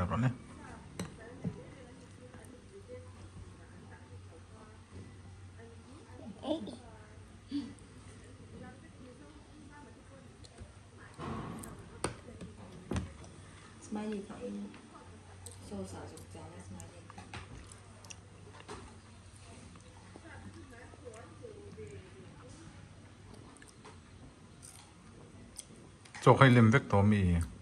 거네. 스마일리 thấy xô xả dục chán với Smiley. Cho hay lim vek to mi.